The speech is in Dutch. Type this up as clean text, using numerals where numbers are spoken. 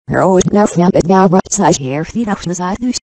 Er ooit nou snap het nou wat zij hier die dag dus uit dus.